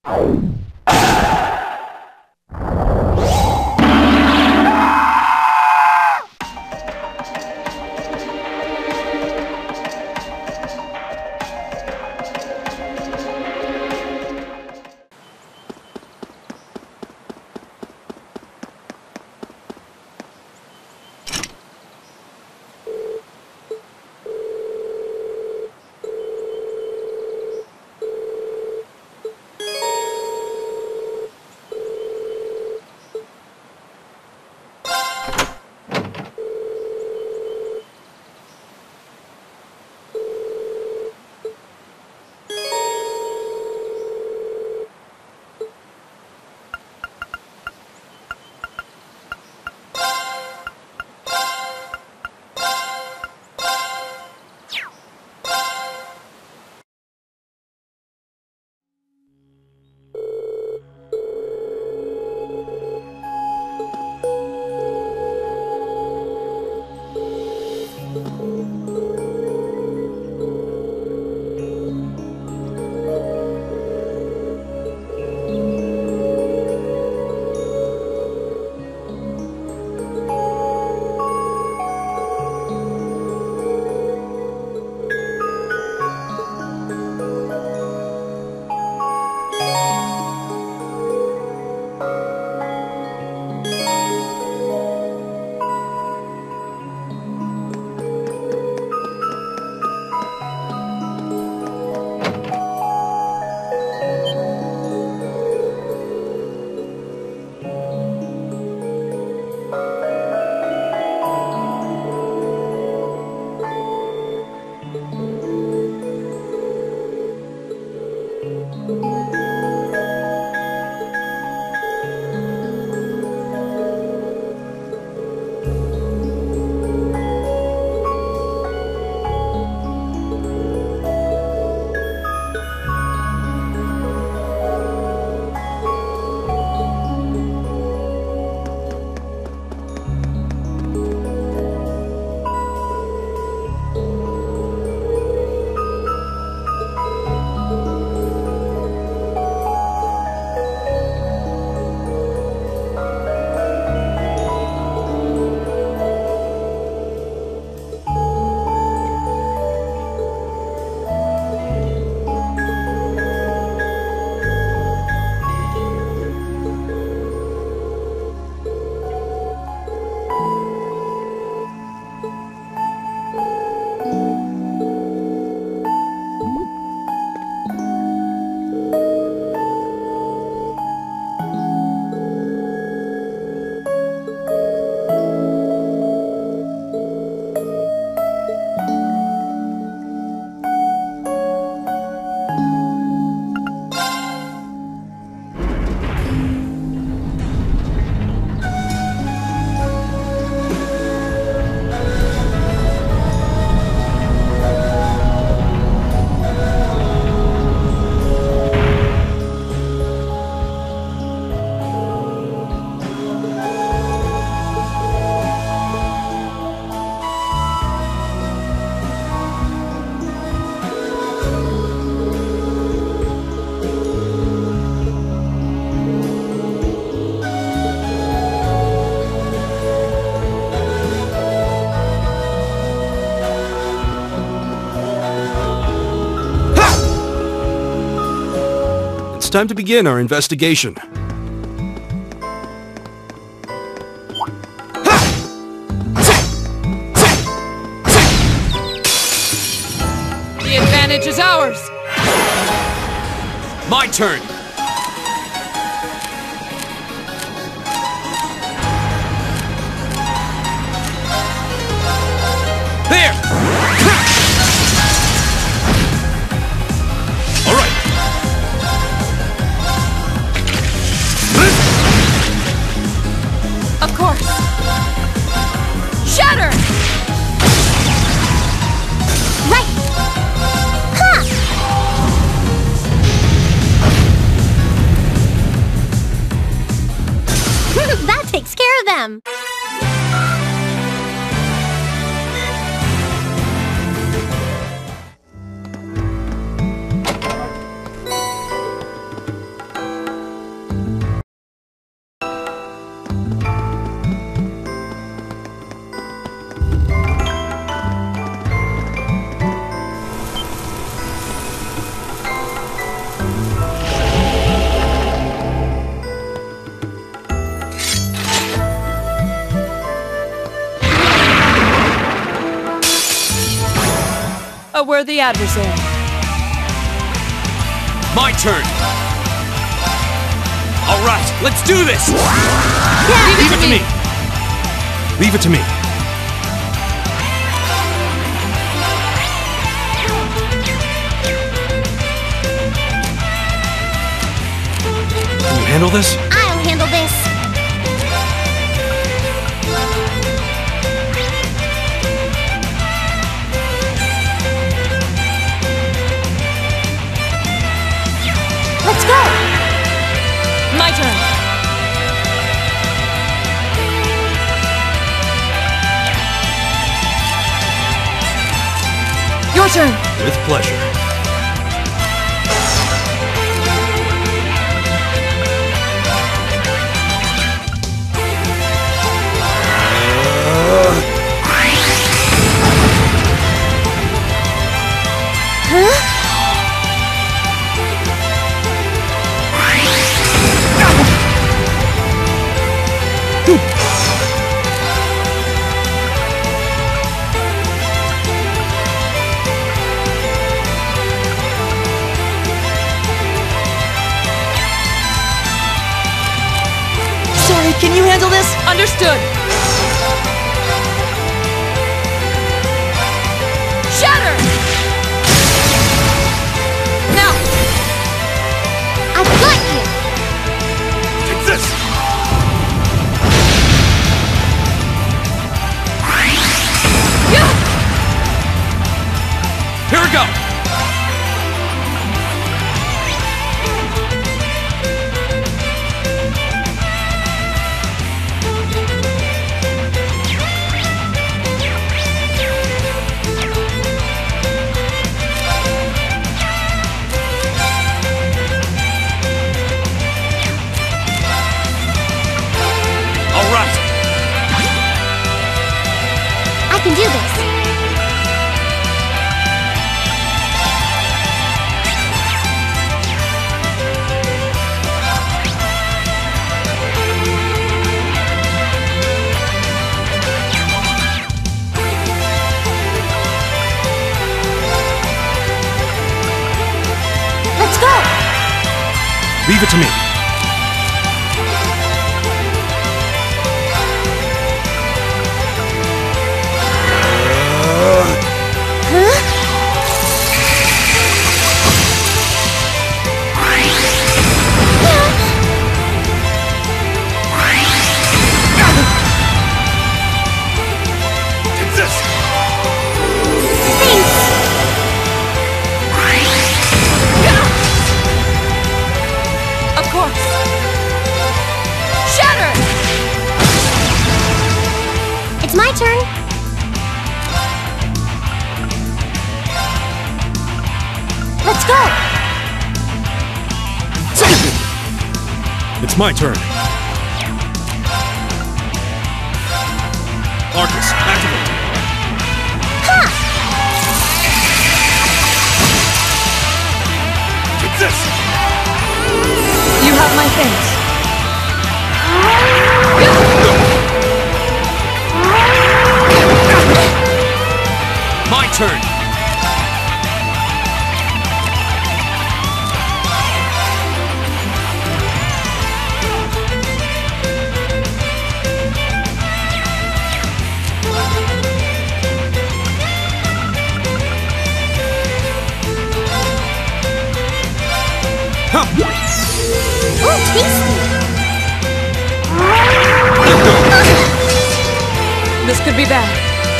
time to begin our investigation. The advantage is ours! My turn! There! All right. Of course. Shatter! Right! Ha! That takes care of them. worthy adversary. My turn! Alright, let's do this! Leave it to me! Leave it to me. Can you handle this? I'll handle this. Let's go! My turn. Your turn. With pleasure. Sorry, can you handle this? Understood. Shatter! Now! I've got you! Take this! Yeah! Here we go! Alright! I can do this. Let's go! Leave it to me. Take this! Of course. Shatter! It's my turn. Let's go! It's my turn. Arcus, activate. Ha! Take this! You have my thanks. My turn! Huh. Ooh, tasty! This could be bad.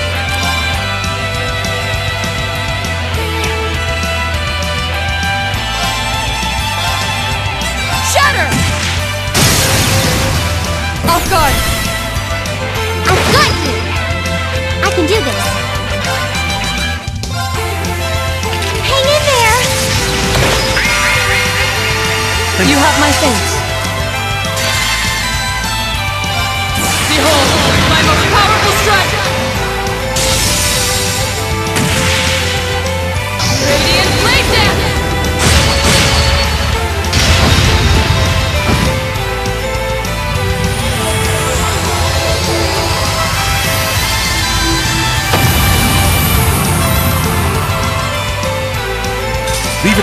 Shatter! Off guard! I've got you! I can do this. Hang in there! You have my thanks. Behold, my most powerful strike! Radiant Blade Dance!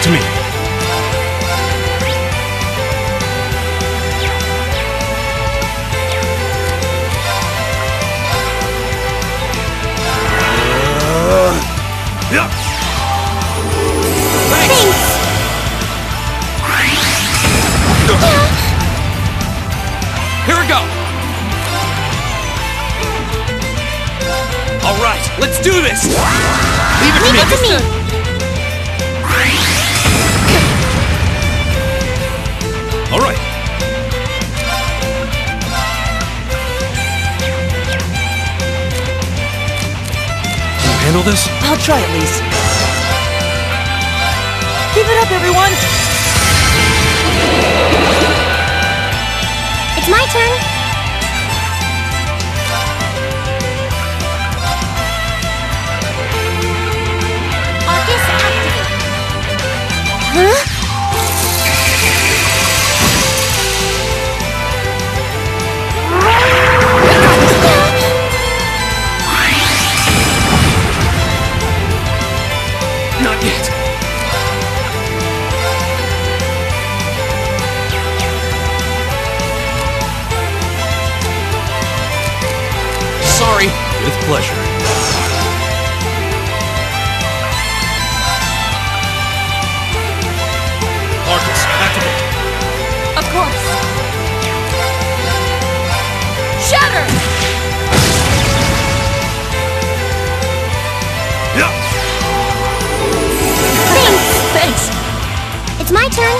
it to me. Yeah. Thanks. Here we go. All right, let's do this. Leave it to me. Understood. All right. Can you handle this? I'll try at least. Keep it up, everyone! It's my turn. Arcus activate. Huh? Not yet. Sorry. With pleasure. Arcus, activate. Of course. Shatter! Yeah. Thanks. It's my turn.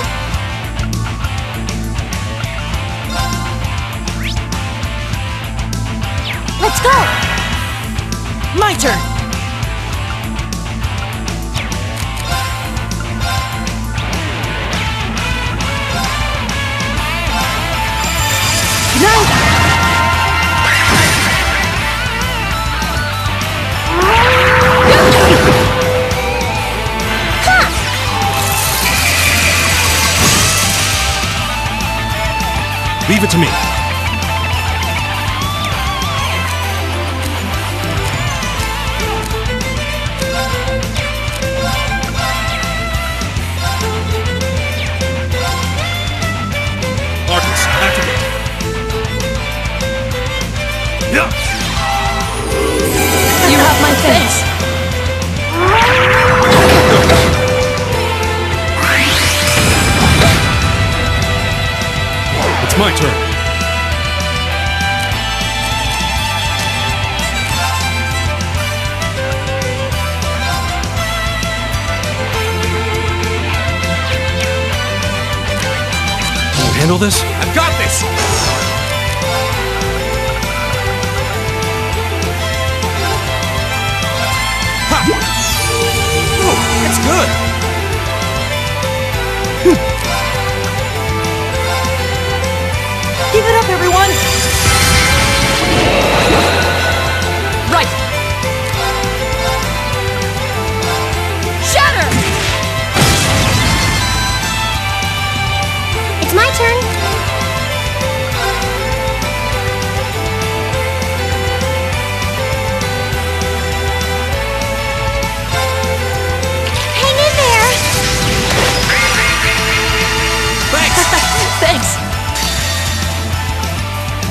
Let's go. My turn! Leave it to me. Arcus, activate. Yeah. You have my thanks. It's my turn. Can you handle this? I've got this! Ha! Oh, that's good! Keep it up, everyone! Right. Shatter! It's my turn. Hang in there. Thanks! Thanks.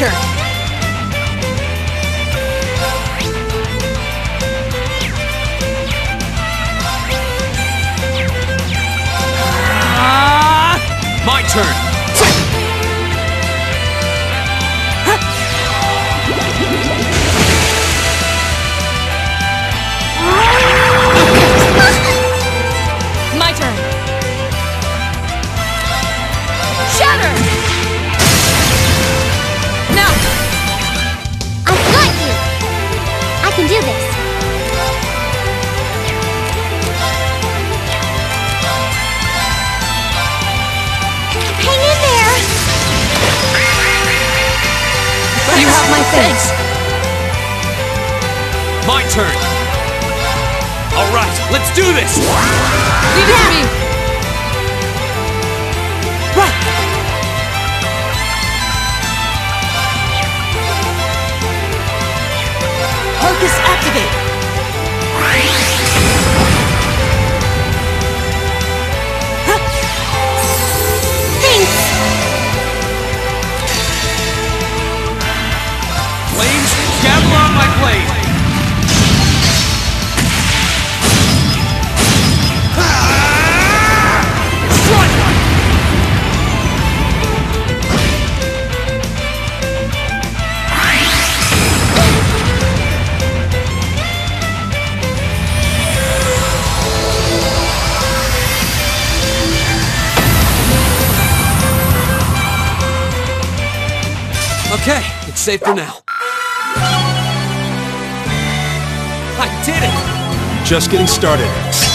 turn. My turn. My turn. Shatter! Now! I've got you! I can do this. Hang in there! You have my thanks. My turn. All right, let's do this. Leave it to me. Right! Focus activate! Thanks! Flames, gather on my blade. Okay, it's safe for now. I did it! Just getting started.